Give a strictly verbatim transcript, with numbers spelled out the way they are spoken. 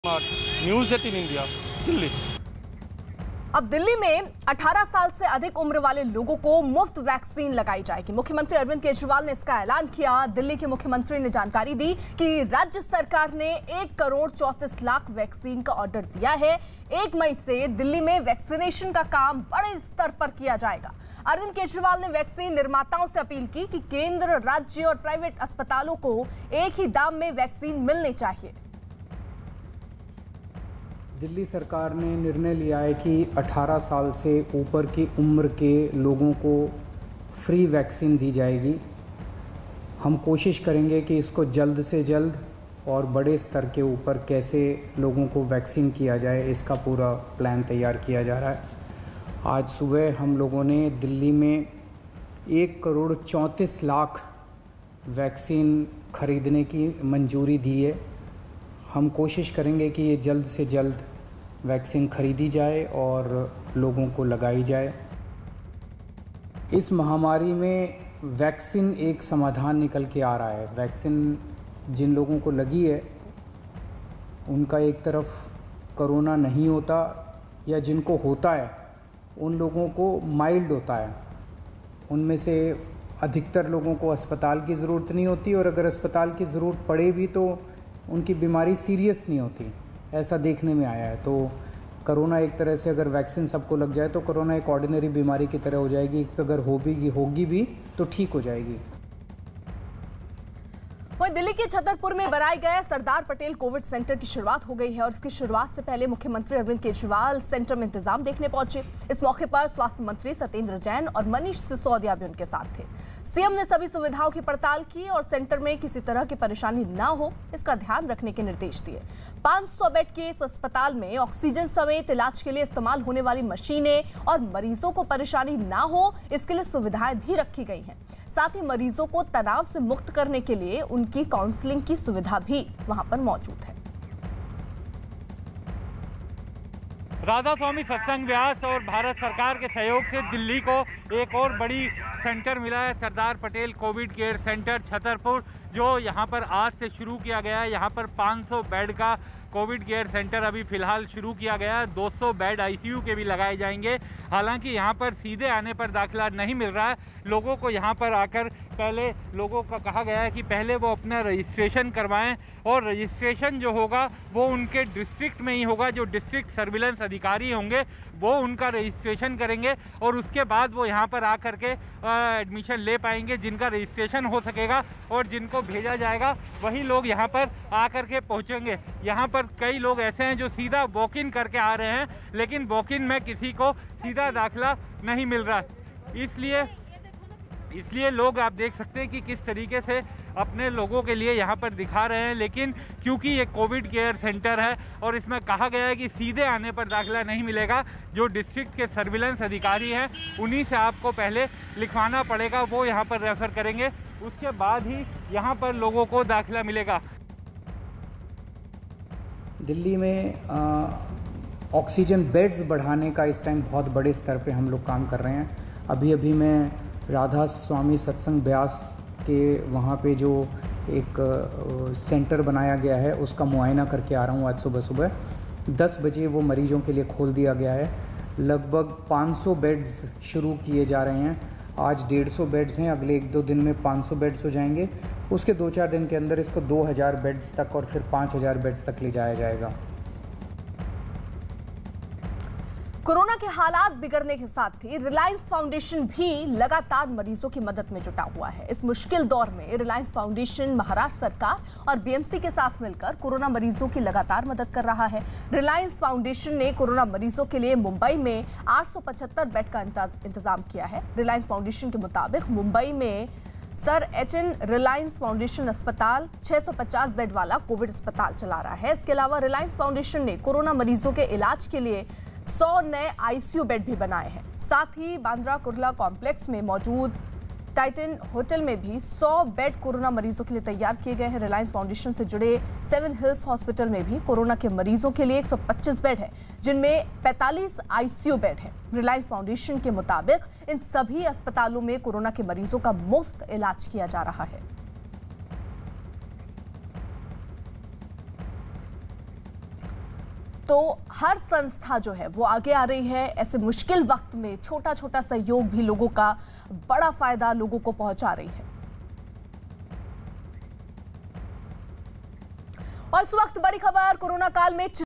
News eighteen India, Delhi. अब दिल्ली में अठारह साल से अधिक उम्र वाले लोगों को मुफ्त वैक्सीन लगाई जाएगी। मुख्यमंत्री अरविंद केजरीवाल ने इसका ऐलान किया। दिल्ली के मुख्यमंत्री ने जानकारी दी कि राज्य सरकार ने एक करोड़ चौंतीस लाख वैक्सीन का ऑर्डर दिया है। एक मई से दिल्ली में वैक्सीनेशन का काम बड़े स्तर पर किया जाएगा। अरविंद केजरीवाल ने वैक्सीन निर्माताओं से अपील की कि केंद्र, राज्य और प्राइवेट अस्पतालों को एक ही दाम में वैक्सीन मिलनी चाहिए। दिल्ली सरकार ने निर्णय लिया है कि अठारह साल से ऊपर की उम्र के लोगों को फ्री वैक्सीन दी जाएगी। हम कोशिश करेंगे कि इसको जल्द से जल्द और बड़े स्तर के ऊपर कैसे लोगों को वैक्सीन किया जाए, इसका पूरा प्लान तैयार किया जा रहा है। आज सुबह हम लोगों ने दिल्ली में एक करोड़ चौंतीस लाख वैक्सीन खरीदने की मंजूरी दी है। हम कोशिश करेंगे कि ये जल्द से जल्द वैक्सीन खरीदी जाए और लोगों को लगाई जाए। इस महामारी में वैक्सीन एक समाधान निकल के आ रहा है। वैक्सीन जिन लोगों को लगी है उनका एक तरफ कोरोना नहीं होता, या जिनको होता है उन लोगों को माइल्ड होता है। उनमें से अधिकतर लोगों को अस्पताल की ज़रूरत नहीं होती, और अगर अस्पताल की ज़रूरत पड़े भी तो उनकी बीमारी सीरियस नहीं होती, ऐसा देखने में आया है। तो कोरोना एक तरह से अगर वैक्सीन सबको लग जाए तो कोरोना एक ऑर्डिनरी बीमारी की तरह हो जाएगी। अगर हो भी होगी भी तो ठीक हो जाएगी। वहीं दिल्ली के छतरपुर में बनाए गए सरदार पटेल कोविड सेंटर की शुरुआत हो गई है, और इसकी शुरुआत से पहले मुख्यमंत्री अरविंद केजरीवाल सेंटर में इंतजाम देखने पहुंचे। इस मौके पर स्वास्थ्य मंत्री सत्येंद्र जैन और मनीष सिसोदिया भी उनके साथ थे। सीएम ने सभी सुविधाओं की पड़ताल की और सेंटर में किसी तरह की परेशानी ना हो, इसका ध्यान रखने के निर्देश दिए। पाँच सौ बेड के इस अस्पताल में ऑक्सीजन समेत इलाज के लिए इस्तेमाल होने वाली मशीनें और मरीजों को परेशानी ना हो, इसके लिए सुविधाएं भी रखी गई हैं। साथ ही मरीजों को तनाव से मुक्त करने के लिए उनकी काउंसलिंग की सुविधा भी वहां पर मौजूद है। राधा स्वामी सत्संग व्यास और भारत सरकार के सहयोग से दिल्ली को एक और बड़ी सेंटर मिला है, Sardar Patel covid care centre Chhatarpur, जो यहाँ पर आज से शुरू किया गया है। यहाँ पर पाँच सौ बेड का कोविड केयर सेंटर अभी फ़िलहाल शुरू किया गया है। दो सौ बेड आईसीयू के भी लगाए जाएंगे। हालांकि यहाँ पर सीधे आने पर दाखिला नहीं मिल रहा है। लोगों को यहाँ पर आकर पहले लोगों का कहा गया है कि पहले वो अपना रजिस्ट्रेशन करवाएं, और रजिस्ट्रेशन जो होगा वो उनके डिस्ट्रिक्ट में ही होगा। जो डिस्ट्रिक्ट सर्विलेंस अधिकारी होंगे वो उनका रजिस्ट्रेशन करेंगे, और उसके बाद वो यहाँ पर आकर के एडमिशन ले पाएंगे। जिनका रजिस्ट्रेशन हो सकेगा और जिनको भेजा जाएगा वही लोग यहाँ पर आकर के पहुँचेंगे। यहाँ पर कई लोग ऐसे हैं जो सीधा वॉक इन करके आ रहे हैं, लेकिन वॉक इन में किसी को सीधा दाखिला नहीं मिल रहा। इसलिए इसलिए लोग आप देख सकते हैं कि किस तरीके से अपने लोगों के लिए यहाँ पर दिखा रहे हैं। लेकिन क्योंकि ये कोविड केयर सेंटर है और इसमें कहा गया है कि सीधे आने पर दाखिला नहीं मिलेगा, जो डिस्ट्रिक्ट के सर्विलेंस अधिकारी हैं उन्हीं से आपको पहले लिखवाना पड़ेगा, वो यहाँ पर रेफ़र करेंगे, उसके बाद ही यहाँ पर लोगों को दाखिला मिलेगा। दिल्ली में ऑक्सीजन बेड्स बढ़ाने का इस टाइम बहुत बड़े स्तर पे हम लोग काम कर रहे हैं। अभी अभी मैं राधा स्वामी सत्संग व्यास के वहाँ पे जो एक सेंटर बनाया गया है उसका मुआयना करके आ रहा हूँ। आज सुबह सुबह दस बजे वो मरीजों के लिए खोल दिया गया है। लगभग पाँच सौ बेड्स शुरू किए जा रहे हैं। आज डेढ़ सौ बेड्स हैं, अगले एक दो दिन में पाँच सौ बेड्स हो जाएंगे। उसके दो चार दिन के अंदर इसको दो हज़ार बेड्स तक और फिर पाँच हज़ार बेड्स तक ले जाया जाएगा। कोरोना के हालात बिगड़ने के साथ ही रिलायंस फाउंडेशन भी लगातार मरीजों की मदद में जुटा हुआ है। इस मुश्किल दौर में रिलायंस फाउंडेशन महाराष्ट्र सरकार और बीएमसी के साथ मिलकर कोरोना मरीजों की लगातार मदद कर रहा है। रिलायंस फाउंडेशन ने कोरोना मरीजों के लिए मुंबई में आठ सौ पचहत्तर बेड का इंतजाम किया है। रिलायंस फाउंडेशन के मुताबिक मुंबई में sir H N Reliance foundation अस्पताल छह सौ पचास बेड वाला कोविड अस्पताल चला रहा है। इसके अलावा रिलायंस फाउंडेशन ने कोरोना मरीजों के इलाज के लिए सौ नए आईसीयू बेड भी बनाए हैं। साथ ही बांद्रा कुर्ला कॉम्प्लेक्स में मौजूद टाइटन होटल में भी सौ बेड कोरोना मरीजों के लिए तैयार किए गए हैं। रिलायंस फाउंडेशन से जुड़े सेवन हिल्स हॉस्पिटल में भी कोरोना के मरीजों के लिए एक सौ पच्चीस बेड है, जिनमें पैंतालीस आईसीयू बेड हैं। रिलायंस फाउंडेशन के मुताबिक इन सभी अस्पतालों में कोरोना के मरीजों का मुफ्त इलाज किया जा रहा है। तो हर संस्था जो है वो आगे आ रही है। ऐसे मुश्किल वक्त में छोटा छोटा सहयोग भी लोगों का बड़ा फायदा लोगों को पहुंचा रही है। और इस वक्त बड़ी खबर, कोरोना काल में